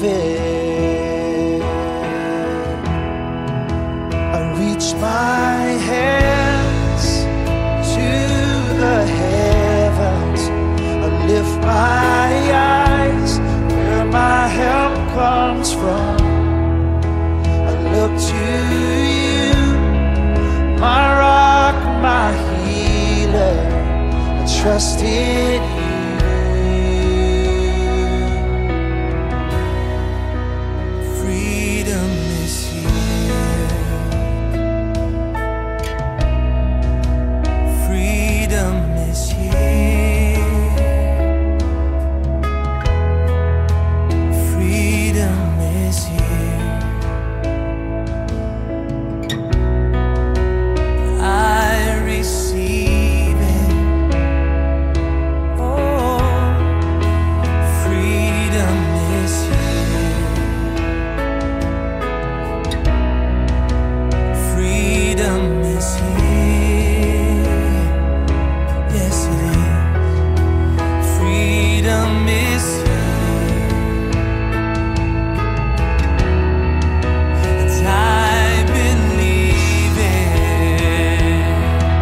I reach my hands to the heavens. I lift my eyes where my help comes from. I look to you, my rock, my healer. I trust in you. Freedom is here. Freedom is here. Freedom is here. I receive it. Oh, freedom is here. Freedom is here. Yes, it is. Freedom is here. And I believe it.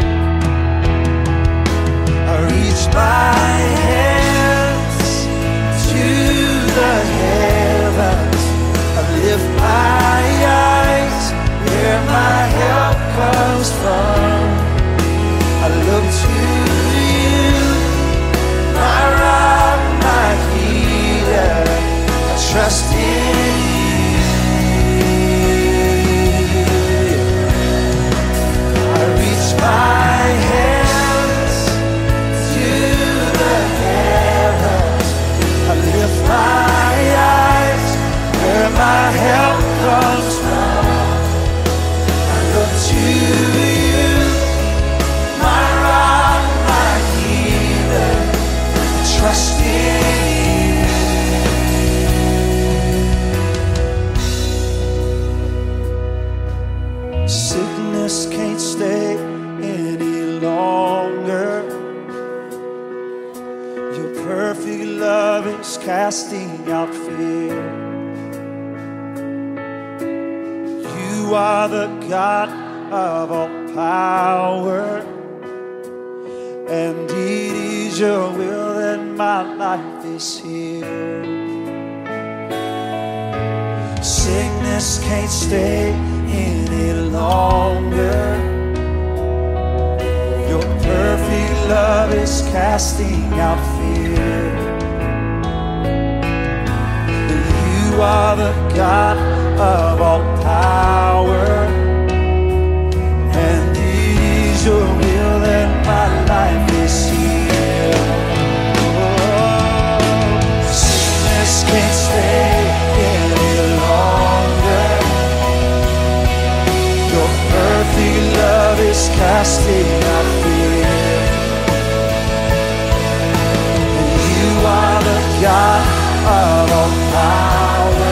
I reach my hands to the heavens. I lift my eyes where my help comes from. I look to you, my rock, my healer. I trust in you. I reach my hands to the heavens. I lift my eyes where my help comes from. I look to you, my rock, my healer. I trust in you. Sickness can't stay any longer. Your perfect love is casting out fear. You are the God of all power, and it is your will that my life is healed. Sickness can't stay any longer. Your perfect love is casting out fear. You are the God of all power, and it is your will that my life is healed. Oh, sickness can't stay any longer. Your perfect love is casting out fear. You are the God of all power,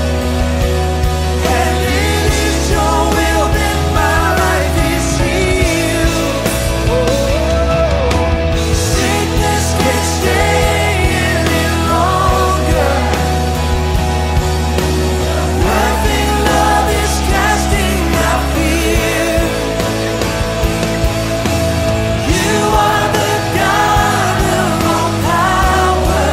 and it is your will that my life is healed. Oh, sickness can't stay any longer. Perfect love is casting out fear. You are the God of all power,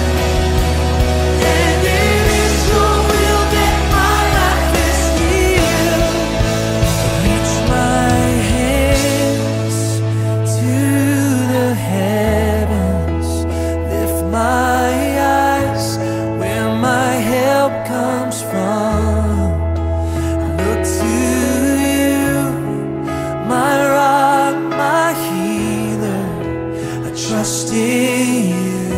and it is your will that my life is healed. Reach my hands to the heavens. Lift my eyes where my help comes from. Look to you, my rock, my healer. I trust in you.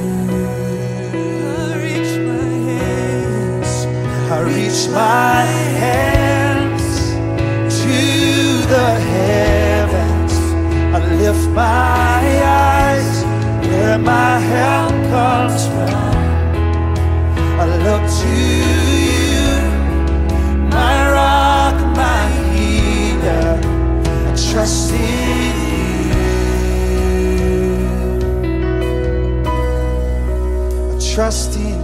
I reach my hands. I reach my hands to the heavens. I lift my eyes where my help comes from. I look to you, my rock, my healer. I trust in you. I trust in